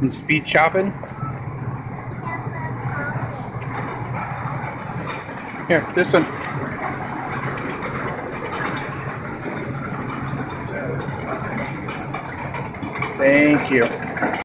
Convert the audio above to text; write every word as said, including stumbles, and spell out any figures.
And speed chopping. Here, this one. Thank you.